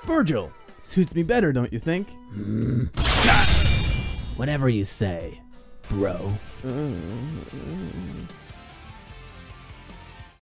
Virgil. Suits me better, don't you think? Whatever you say, bro.